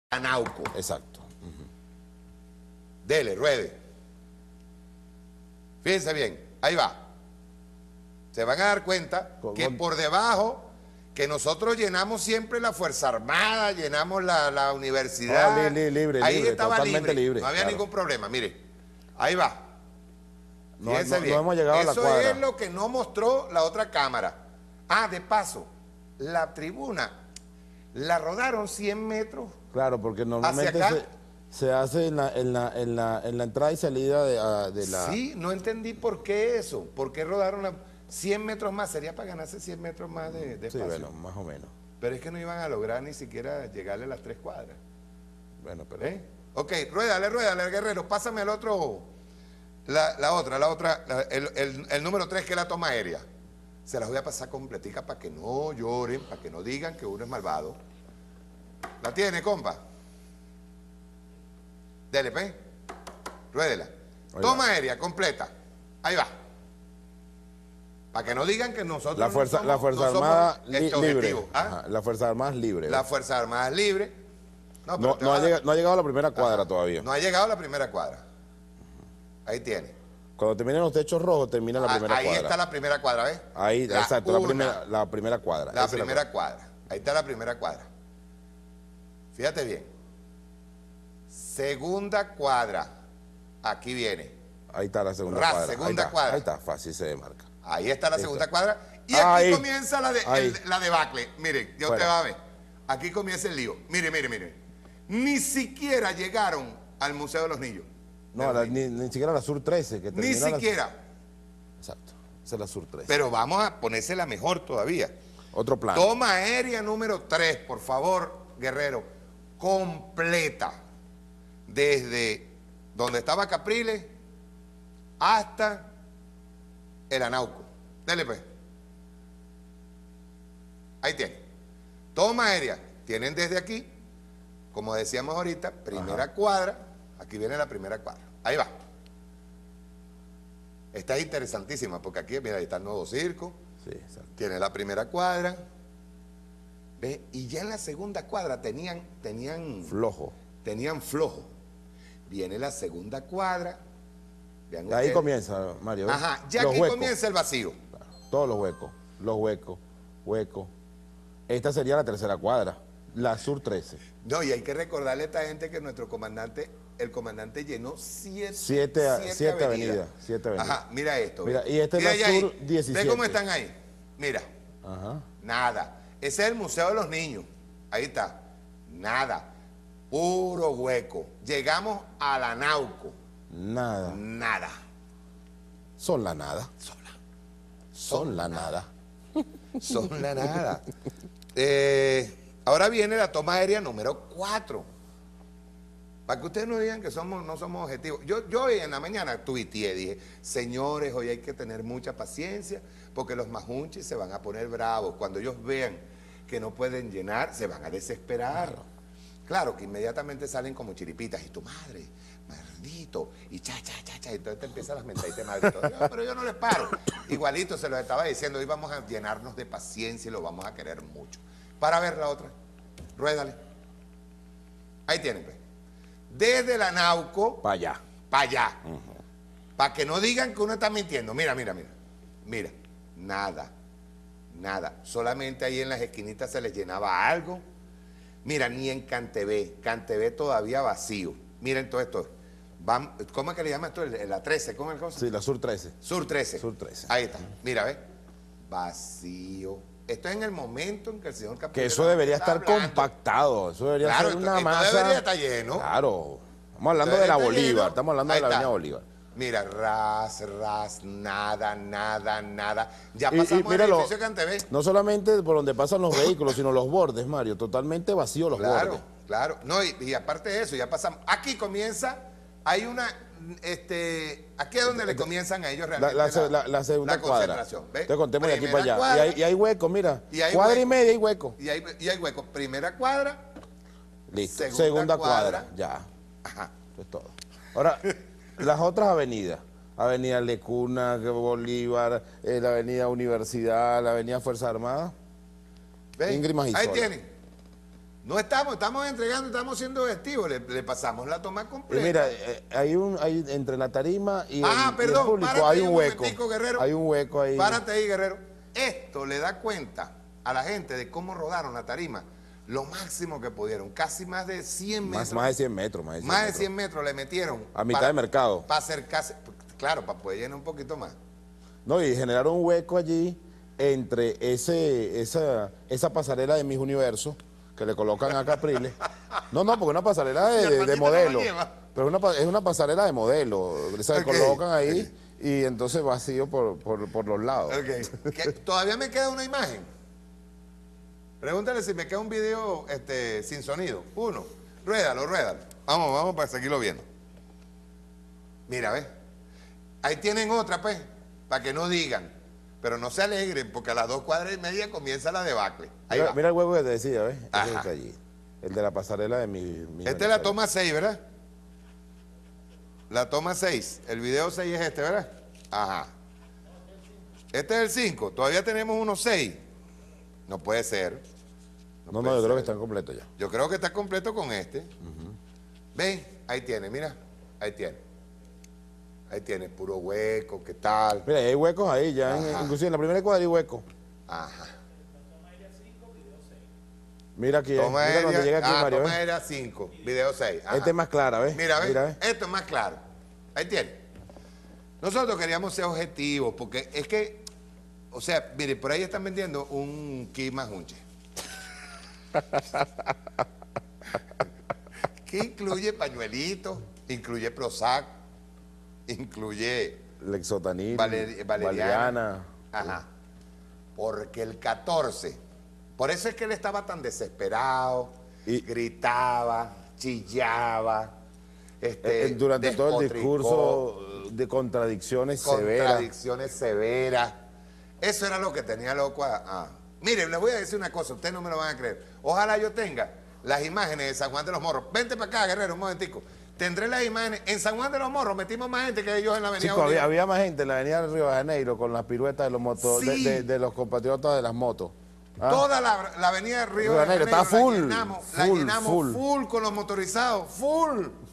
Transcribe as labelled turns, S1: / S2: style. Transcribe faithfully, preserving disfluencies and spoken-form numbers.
S1: Anauco.
S2: Exacto. Uh-huh.
S1: Dele, ruede. Fíjense bien, ahí va. Se van a dar cuenta
S2: Con,
S1: que
S2: con...
S1: por debajo, que nosotros llenamos siempre la Fuerza Armada, llenamos la, la universidad.
S2: Oh, li, li, libre,
S1: ahí
S2: libre,
S1: estaba
S2: totalmente
S1: libre,
S2: libre.
S1: No había
S2: claro.
S1: ningún problema, mire. Ahí va.
S2: No,
S1: Fíjense
S2: no,
S1: bien.
S2: no hemos llegado
S1: Eso
S2: a la cuadra.
S1: es lo que no mostró la otra cámara. Ah, de paso, la tribuna la rodaron cien metros.
S2: Claro, porque normalmente se, se hace en la, en, la, en, la, en la entrada y salida de, uh, de la...
S1: Sí, no entendí por qué eso. ¿Por qué rodaron la... cien metros más? Sería para ganarse cien metros más de, de
S2: sí,
S1: espacio.
S2: bueno, más o menos.
S1: Pero es que no iban a lograr ni siquiera llegarle a las tres cuadras.
S2: Bueno, pero...
S1: ¿Eh? Ok, ruédale, ruédale, Guerrero. Pásame el otro... La, la otra, la otra, la, el, el, el número tres, que es la toma aérea. Se las voy a pasar completica para que no lloren, para que no digan que uno es malvado. ¿La tiene, compa? Dele, pe. Ruédela. Ahí toma va. Aérea completa. Ahí va. Para que no digan que nosotros
S2: la fuerza,
S1: no somos,
S2: la fuerza
S1: no
S2: Armada
S1: somos este
S2: libre.
S1: ¿Ah?
S2: Ajá, la Fuerza Armada es libre.
S1: La Fuerza Armada es libre.
S2: No, no, no, ha llegado, no ha llegado a la primera cuadra. Ajá, todavía.
S1: No ha llegado a la primera cuadra. Ahí tiene.
S2: Cuando terminen los techos rojos, termina la primera
S1: ahí
S2: cuadra.
S1: Ahí está la primera cuadra, ¿ves?
S2: Ahí,
S1: la
S2: exacto,
S1: una,
S2: la, primera, la primera cuadra.
S1: La
S2: Esa
S1: primera
S2: la...
S1: cuadra. Ahí está la primera cuadra. Fíjate bien. Segunda cuadra. Aquí viene.
S2: Ahí está la segunda
S1: Ras,
S2: cuadra.
S1: segunda
S2: ahí
S1: cuadra.
S2: Ahí está, fácil se demarca.
S1: Ahí está la
S2: ahí
S1: segunda
S2: está.
S1: cuadra. Y
S2: ah,
S1: aquí
S2: ahí.
S1: comienza la, de, el, la debacle. Miren, ya usted va a ver. Aquí comienza el lío. Mire, mire, mire. Ni siquiera llegaron al Museo de los Niños.
S2: No, la, ni, ni siquiera la Sur trece. Que
S1: ni siquiera.
S2: La... Exacto. Esa es la Sur trece.
S1: Pero vamos a ponérsela mejor todavía.
S2: Otro plan.
S1: Toma aérea número tres, por favor, Guerrero. Completa. Desde donde estaba Capriles hasta el Anauco. Dele, pues. Ahí tiene. Toma aérea. Tienen desde aquí, como decíamos ahorita, primera Ajá. cuadra. Aquí viene la primera cuadra. Ahí va. Esta es interesantísima porque aquí, mira, ahí está el nuevo circo.
S2: Sí, exacto.
S1: Tiene la primera cuadra. ¿Ve? Y ya en la segunda cuadra tenían, tenían...
S2: Flojo.
S1: Tenían flojo. Viene la segunda cuadra.
S2: Vean ahí ustedes. Comienza, Mario. ¿ves?
S1: Ajá, ya
S2: los
S1: aquí
S2: huecos.
S1: comienza el vacío.
S2: Todos los huecos. Los huecos. Huecos. Esta sería la tercera cuadra. La Sur trece.
S1: No, y hay que recordarle a esta gente que nuestro comandante, el comandante llenó siete,
S2: siete,
S1: siete,
S2: siete
S1: avenidas.
S2: avenidas. Siete avenidas.
S1: Ajá, mira esto.
S2: Mira, y esta
S1: mira
S2: es la Sur diecisiete.
S1: ¿Ve cómo están ahí? Mira.
S2: Ajá.
S1: Nada. Ese es el Museo de los Niños. Ahí está. Nada. Puro hueco. Llegamos a la Anauco.
S2: Nada.
S1: Nada.
S2: Son la nada.
S1: Son la,
S2: son son la nada.
S1: Son la nada. eh, ahora viene la toma aérea número cuatro. Para que ustedes no digan que somos, no somos objetivos. Yo, yo hoy en la mañana tuiteé, dije, señores, hoy hay que tener mucha paciencia porque los majunchis se van a poner bravos. Cuando ellos vean que no pueden llenar, se van a desesperar. Claro, claro que inmediatamente salen como chiripitas. Y tu madre, maldito, y cha, cha, cha, cha. Y entonces te empiezan las mentaditas de madre. Y todo. No, pero yo no les paro. Igualito se los estaba diciendo, hoy vamos a llenarnos de paciencia y lo vamos a querer mucho. Para ver la otra, ruédale. Ahí tienen, pues. Desde el Anauco
S2: para allá.
S1: Para allá. Uh-huh. Para que no digan que uno está mintiendo. Mira, mira, mira. Mira, nada. Nada. Solamente ahí en las esquinitas se les llenaba algo. Mira, ni en Cantebé. Cantebé todavía vacío. Miren todo esto. Van, ¿cómo es que le llaman esto? La trece, ¿cómo es el cosa?
S2: Sí, la Sur trece.
S1: Sur trece.
S2: Sur trece.
S1: Ahí está. Mira, ¿ves? Vacío. Esto es en el momento en que el señor Capriles...
S2: Que eso debería estar
S1: hablando.
S2: compactado, eso debería
S1: claro,
S2: ser
S1: esto,
S2: una
S1: esto
S2: masa...
S1: debería estar lleno.
S2: Claro, estamos hablando de la Bolívar, lleno. Estamos hablando Ahí de la está. Avenida Bolívar.
S1: Mira, ras, ras, nada, nada, nada. Ya
S2: y,
S1: pasamos
S2: y míralo,
S1: el edificio Cantebé.
S2: No solamente por donde pasan los vehículos, sino los bordes, Mario, totalmente vacíos los
S1: claro,
S2: bordes.
S1: Claro, claro. No, y, y aparte de eso, ya pasamos... Aquí comienza, hay una... Este, aquí es donde le comienzan a ellos realmente
S2: la, la,
S1: la,
S2: la, la segunda
S1: la
S2: cuadra.
S1: concentración. ¿Ves?
S2: Te contemos de aquí para allá.
S1: Cuadra,
S2: y, hay, y hay hueco, mira.
S1: Y hay
S2: cuadra
S1: hueco.
S2: y media hay hueco.
S1: Y hay, y hay hueco. Primera cuadra.
S2: Listo.
S1: Segunda,
S2: segunda
S1: cuadra.
S2: cuadra. Ya.
S1: Ajá.
S2: Eso es todo. Ahora, las otras avenidas. Avenida Lecuna, Bolívar, eh, la Avenida Universidad, la Avenida Fuerza Armada.
S1: ¿Ves?
S2: Ingrid Magisola.
S1: Ahí tienen. No estamos, estamos entregando, estamos siendo festivos, le, le pasamos la toma completa.
S2: Y mira, eh, hay un, hay, entre la tarima y el,
S1: ah,
S2: y
S1: perdón,
S2: el público
S1: párate
S2: hay
S1: ahí
S2: un hueco.
S1: momentico, Guerrero.
S2: Hay un hueco ahí.
S1: Párate ahí, Guerrero. Esto le da cuenta a la gente de cómo rodaron la tarima. Lo máximo que pudieron, casi más de cien metros.
S2: Más, más de cien metros. Más de cien,
S1: Más de
S2: metros.
S1: cien metros le metieron.
S2: A mitad
S1: para,
S2: de mercado.
S1: Para acercarse, claro, para poder llenar un poquito más.
S2: No, y generaron un hueco allí entre ese, esa, esa pasarela de Miss Universo que le colocan a Capriles. No, no, porque es una pasarela de, de, de modelo. Pero una, es una pasarela de modelo. O sea, okay. Colocan ahí y entonces vacío por, por, por los lados.
S1: Okay. ¿Qué? Todavía me queda una imagen. Pregúntale si me queda un video este, sin sonido. Uno. Ruédalo, ruédalo. Vamos, vamos para seguirlo viendo. Mira, ¿ves? Ahí tienen otra, pues, para que no digan. Pero no se alegren, porque a las dos cuadras y media comienza la debacle. Ahí
S2: mira,
S1: va.
S2: Mira el huevo que te decía, ¿ves? Ese está allí. El de la pasarela de mi... mi
S1: Esta es la toma seis, ¿verdad? La toma seis. El video seis es este, ¿verdad? Ajá. Este es el cinco. Todavía tenemos unos seis. No puede ser.
S2: No, no, no yo ser. creo que están completos ya.
S1: Yo creo que está completo con este. Uh-huh. Ven, ahí tiene, mira. Ahí tiene. Ahí tiene, puro hueco, ¿qué tal?
S2: Mira, hay huecos ahí ya, en, inclusive en la primera cuadra hay hueco.
S1: Ajá.
S2: Mira aquí, toma mira aérea, cuando llega aquí,
S1: ah,
S2: Mario.
S1: Toma aérea cinco, video seis. Ajá.
S2: Este es más clara, ¿ves?
S1: Mira, ¿ves?
S2: Mira, ¿ves?
S1: Esto es más claro. Ahí tiene. Nosotros queríamos ser objetivos, porque es que, o sea, mire, por ahí están vendiendo un kit más hunche. Que incluye pañuelitos, incluye Prozac, incluye
S2: Lexotanil,
S1: Valer, valeriana.
S2: valeriana.
S1: Ajá. Porque el catorce, por eso es que él estaba tan desesperado, y gritaba, chillaba. Este,
S2: durante todo el discurso de contradicciones severas.
S1: Contradicciones severas. Eso era lo que tenía loco a... a. Miren, les voy a decir una cosa, ustedes no me lo van a creer. Ojalá yo tenga las imágenes de San Juan de los Morros. Vente para acá, Guerrero, un momentico. Tendré las imágenes. En San Juan de los Morros metimos más gente que ellos en la avenida.
S2: Chico, había, había más gente en la avenida del Río de Janeiro con las piruetas de los motos,
S1: sí.
S2: de, de, de los compatriotas de las motos.
S1: ¿Ah? Toda la, la avenida del Río, Río
S2: de Janeiro,
S1: Janeiro
S2: está full,
S1: la llenamos,
S2: full,
S1: la llenamos
S2: full.
S1: full con los motorizados, full.